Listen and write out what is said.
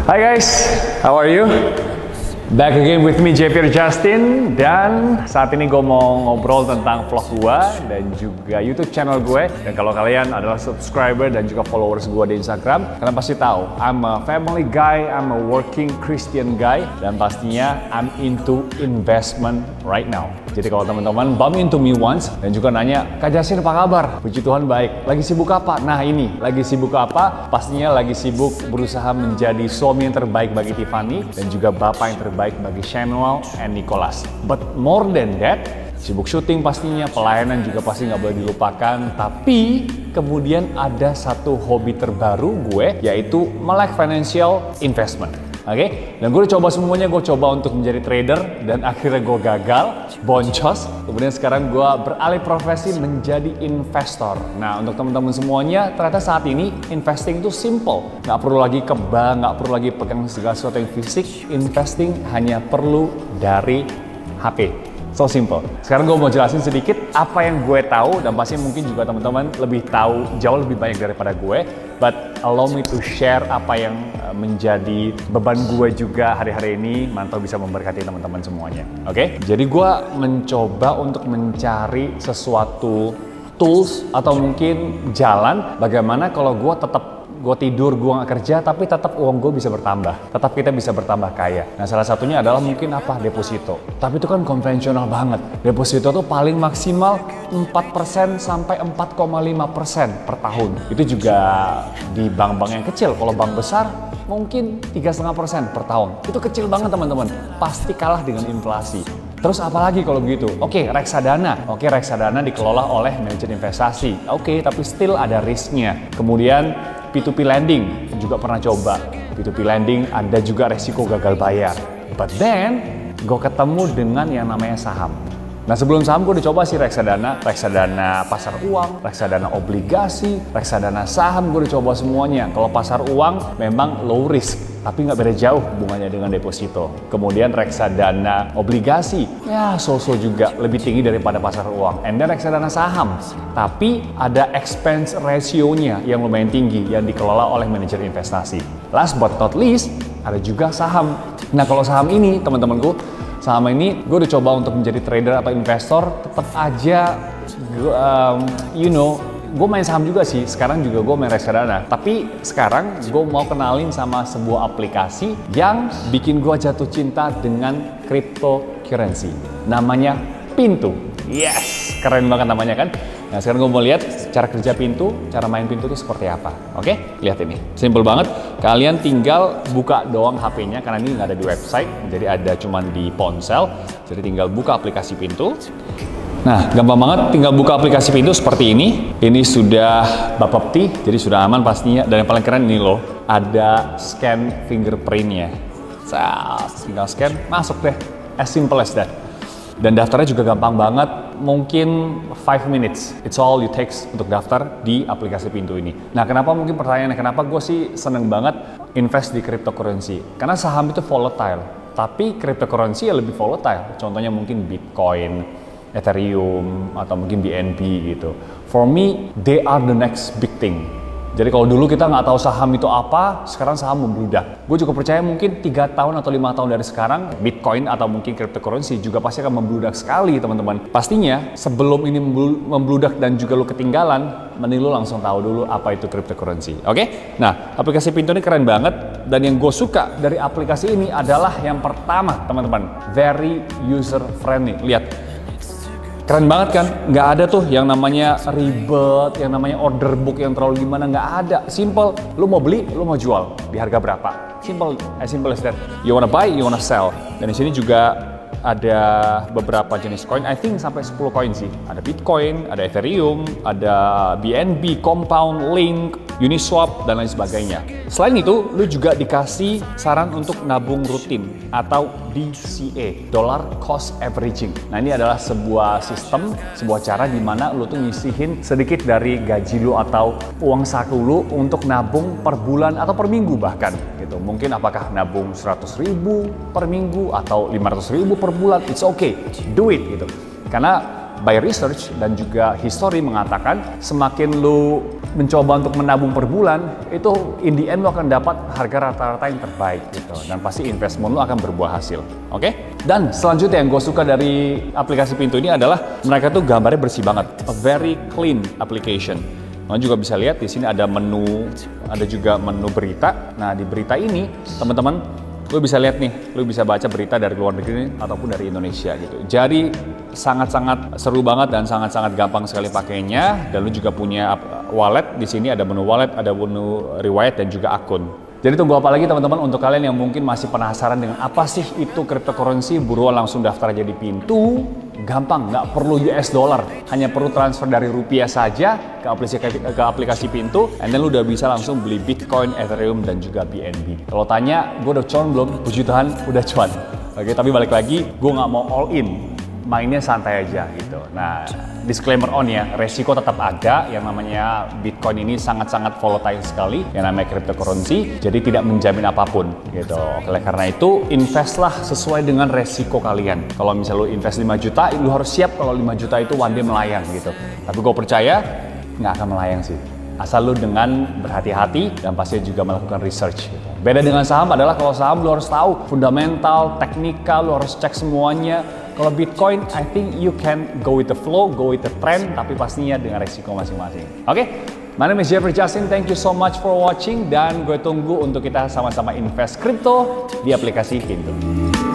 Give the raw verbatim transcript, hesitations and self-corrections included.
Hi guys, how are you? Back again with me, Javier Justin. Dan saat ini gue mau ngobrol tentang vlog gue dan juga YouTube channel gue. Dan kalau kalian adalah subscriber dan juga followers gue di Instagram, kalian pasti tahu I'm a family guy, I'm a working Christian guy, dan pastinya I'm into investment right now. Jadi kalau teman-teman bump into me once dan juga nanya, Kak Justin apa kabar? Puji Tuhan baik. Lagi sibuk apa? Nah ini, lagi sibuk apa? Pastinya lagi sibuk berusaha menjadi suami yang terbaik bagi Tiffany dan juga bapak yang terbaik bagi Samuel and Nicholas. But more than that, sibuk syuting pastinya, pelayanan juga pasti nggak boleh dilupakan. Tapi kemudian ada satu hobi terbaru gue, yaitu melek financial investment. Oke, okay? Dan gue udah coba semuanya, gue coba untuk menjadi trader dan akhirnya gue gagal, boncos. Kemudian sekarang gue beralih profesi menjadi investor. Nah, untuk teman-teman semuanya, ternyata saat ini investing itu simple. Nggak perlu lagi ke bank, nggak perlu lagi pegang segala sesuatu yang fisik. Investing hanya perlu dari H P. So simple. Sekarang gue mau jelasin sedikit apa yang gue tahu, dan pasti mungkin juga teman-teman lebih tahu jauh lebih banyak daripada gue. But allow me to share apa yang menjadi beban gue juga hari-hari ini, mantap bisa memberkati teman-teman semuanya. Oke? Okay? Jadi gue mencoba untuk mencari sesuatu tools atau mungkin jalan bagaimana kalau gue tetap gue tidur, gue nggak kerja, tapi tetap uang gue bisa bertambah. Tetap kita bisa bertambah kaya. Nah, salah satunya adalah mungkin apa? Deposito. Tapi itu kan konvensional banget. Deposito tuh paling maksimal empat persen sampai empat koma lima persen per tahun. Itu juga di bank-bank yang kecil. Kalau bank besar, mungkin tiga koma lima persen per tahun. Itu kecil banget teman-teman. Pasti kalah dengan inflasi. Terus apalagi kalau begitu? Oke, okay, reksadana. Oke, okay, reksadana dikelola oleh manajer investasi. Oke, okay, tapi still ada risknya. Kemudian P dua P lending juga pernah coba. P dua P lending ada juga resiko gagal bayar. But then, gue ketemu dengan yang namanya saham. Nah, sebelum saham gue udah coba sih reksadana, reksadana pasar uang, reksadana obligasi, reksadana saham, gue udah coba semuanya. Kalau pasar uang memang low risk, tapi nggak beda jauh hubungannya dengan deposito. Kemudian reksadana obligasi, ya so-so juga, lebih tinggi daripada pasar uang. And then reksadana saham, tapi ada expense ratio-nya yang lumayan tinggi yang dikelola oleh manajer investasi. Last but not least, ada juga saham. Nah, kalau saham ini teman-temanku, saham ini gue udah coba untuk menjadi trader atau investor, tetap aja gua, um, you know, gue main saham juga sih, sekarang juga gue main reksadana. Tapi sekarang gue mau kenalin sama sebuah aplikasi yang bikin gue jatuh cinta dengan cryptocurrency. Namanya Pintu. Yes, keren banget namanya kan? Nah, sekarang gue mau lihat cara kerja Pintu, cara main Pintu itu seperti apa. Oke, lihat ini. Simple banget. Kalian tinggal buka doang H P-nya, karena ini nggak ada di website, jadi ada cuman di ponsel. Jadi tinggal buka aplikasi Pintu. Nah, gampang banget, tinggal buka aplikasi Pintu seperti ini. Ini sudah bapepti, jadi sudah aman pastinya. Dan yang paling keren ini loh, ada scan fingerprint-nya. Tinggal scan, masuk deh. As simple as that. Dan daftarnya juga gampang banget, mungkin five minutes. It's all you takes untuk daftar di aplikasi Pintu ini. Nah, kenapa mungkin pertanyaannya, kenapa gue sih seneng banget invest di cryptocurrency? Karena saham itu volatile, tapi cryptocurrency ya lebih volatile. Contohnya mungkin Bitcoin, Ethereum, atau mungkin B N B gitu. For me, they are the next big thing. Jadi kalau dulu kita nggak tahu saham itu apa, sekarang saham membludak. Gue juga percaya mungkin tiga tahun atau lima tahun dari sekarang, Bitcoin atau mungkin cryptocurrency juga pasti akan membludak sekali teman-teman. Pastinya sebelum ini membludak dan juga lo ketinggalan, mending lo langsung tahu dulu apa itu cryptocurrency. Oke? Okay? Nah, aplikasi Pintu ini keren banget. Dan yang gue suka dari aplikasi ini adalah yang pertama teman-teman, very user friendly. Lihat. Keren banget kan? Nggak ada tuh yang namanya ribet, yang namanya order book yang terlalu gimana, nggak ada. Simple, lu mau beli, lu mau jual, di harga berapa. Simple, as simple as that. You wanna buy, you wanna sell. Dan di sini juga ada beberapa jenis koin, I think sampai sepuluh koin sih. Ada Bitcoin, ada Ethereum, ada B N B, Compound, Link, Uniswap, dan lain sebagainya. Selain itu, lu juga dikasih saran untuk nabung rutin atau D C A, Dollar Cost Averaging. Nah, ini adalah sebuah sistem, sebuah cara di mana lu tuh nyisihin sedikit dari gaji lu atau uang saku lu untuk nabung per bulan atau per minggu bahkan. Gitu. Mungkin apakah nabung seratus ribu per minggu atau lima ratus ribu per bulan, it's okay, do it gitu. Karena by research dan juga history mengatakan semakin lu mencoba untuk menabung per bulan, itu in the end lo akan dapat harga rata-rata yang terbaik gitu. Dan pasti investment lo akan berbuah hasil. Oke? Okay? Dan selanjutnya yang gue suka dari aplikasi Pintu ini adalah mereka tuh gambarnya bersih banget. A very clean application. Lo juga bisa lihat di sini ada menu, ada juga menu berita. Nah, di berita ini, teman-teman, lo bisa lihat nih, lo bisa baca berita dari luar negeri ataupun dari Indonesia gitu. Jadi sangat-sangat seru banget dan sangat-sangat gampang sekali pakainya. Dan lo juga punya wallet. Di sini ada menu wallet, ada menu riwayat dan juga akun. Jadi tunggu apa lagi teman-teman untuk kalian yang mungkin masih penasaran dengan apa sih itu cryptocurrency, buruan langsung daftar aja di Pintu. Gampang, nggak perlu U S dollar, hanya perlu transfer dari rupiah saja ke aplikasi, ke aplikasi Pintu, and then lu udah bisa langsung beli Bitcoin, Ethereum, dan juga B N B. Kalau tanya, gue udah cuan belum? Puji Tuhan, udah cuan. Oke, tapi balik lagi, gue nggak mau all in, mainnya santai aja gitu. Nah, disclaimer on ya, resiko tetap ada. Yang namanya Bitcoin ini sangat-sangat volatile sekali, yang namanya cryptocurrency, jadi tidak menjamin apapun gitu. Oleh karena itu, investlah sesuai dengan resiko kalian. Kalau misalnya lu invest lima juta, lu harus siap kalau lima juta itu one day melayang gitu. Tapi gue percaya, nggak akan melayang sih. Asal lu dengan berhati-hati dan pasti juga melakukan research. Gitu. Beda dengan saham adalah kalau saham lu harus tahu fundamental, teknikal, lu harus cek semuanya. Kalau Bitcoin, I think you can go with the flow, go with the trend, tapi pastinya dengan resiko masing-masing. Oke, okay? My name is Jeffrey Justin, thank you so much for watching, dan gue tunggu untuk kita sama-sama invest crypto di aplikasi Pintu.